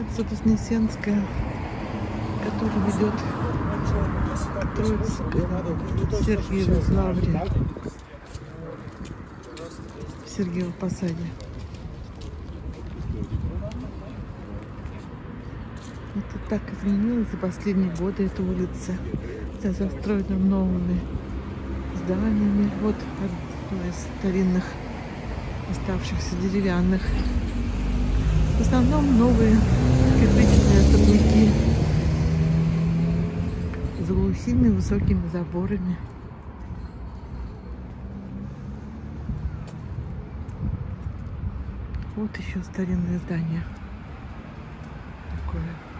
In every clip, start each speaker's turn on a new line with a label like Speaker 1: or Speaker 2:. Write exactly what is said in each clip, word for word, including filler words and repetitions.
Speaker 1: улица Вознесенская, которая ведет к Троицкой, Сергиевой лавре, в Сергиевом Посаде. Это так изменилось за последние годы, эта улица. Вся застроена новыми зданиями. Вот одно из старинных, оставшихся деревянных. В основном новые кирпичные особняки с глухими высокими заборами. Вот еще старинное здание такое.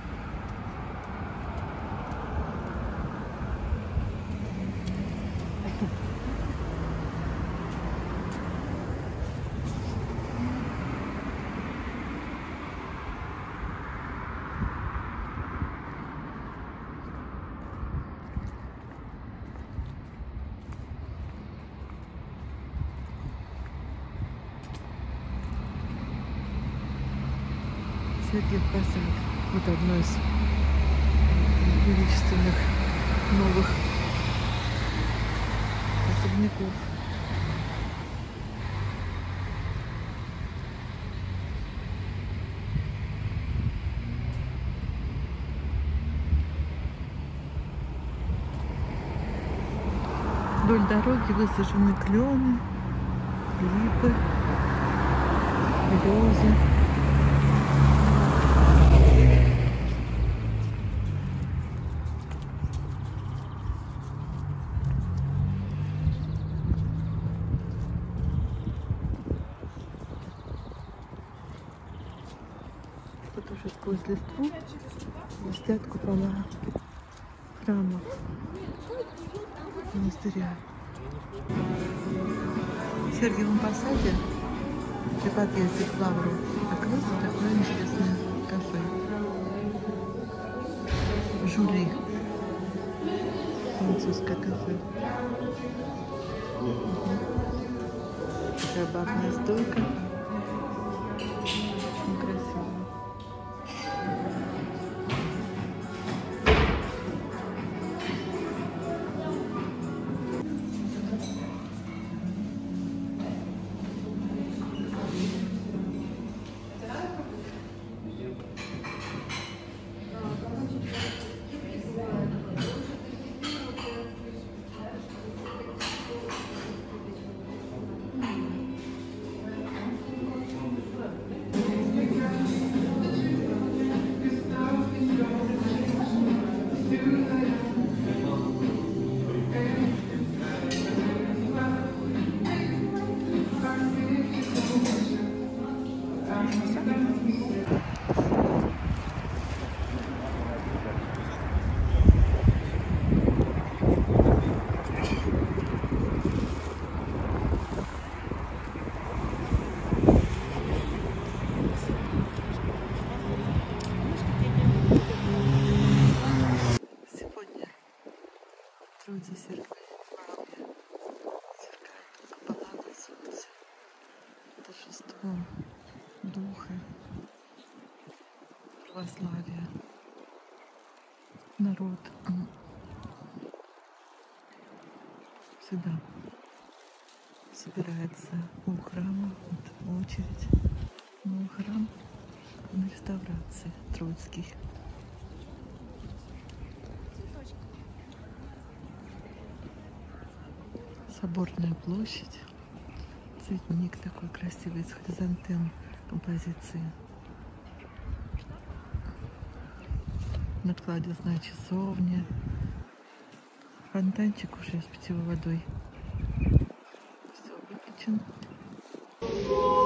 Speaker 1: Сергиев Посад. Вот одно из величественных новых особняков. Вдоль дороги высажены клены, липы, березы. Тут уже сквозь листву блестят купола храмов монастыря. В Сергиевом Посаде при подъезде к лавру открылся такое интересное кафе. Жюли. Французское кафе. Угу. Такая барная стойка. Очень красиво. Троица Сергиевой лавре сверкает купола на солнце торжеством духа православия. Народ сюда собирается у храма, вот очередь, ну, храм на реставрации Троицкий. Соборная площадь, цветник такой красивый из хризантем композиции. Надкладезная часовня, фонтанчик уже с питьевой водой. Все выключен.